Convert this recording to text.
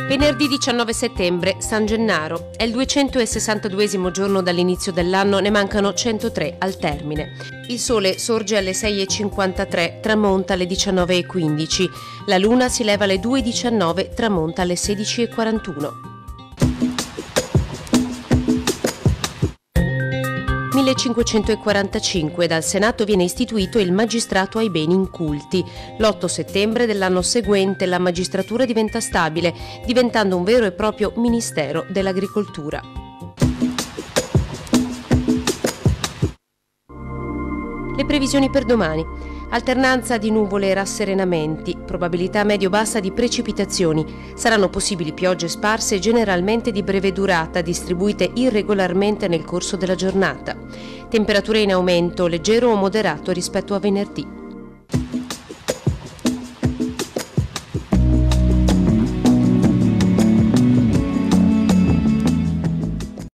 Venerdì 19 settembre, San Gennaro. È il 262esimo giorno dall'inizio dell'anno, ne mancano 103 al termine. Il sole sorge alle 6:53, tramonta alle 19:15. La luna si leva alle 2:19, tramonta alle 16:41. 1545 dal Senato viene istituito il magistrato ai beni inculti. L'8 settembre dell'anno seguente la magistratura diventa stabile, diventando un vero e proprio Ministero dell'Agricoltura. Le previsioni per domani. Alternanza di nuvole e rasserenamenti, probabilità medio-bassa di precipitazioni. Saranno possibili piogge sparse generalmente di breve durata, distribuite irregolarmente nel corso della giornata. Temperature in aumento, leggero o moderato rispetto a venerdì.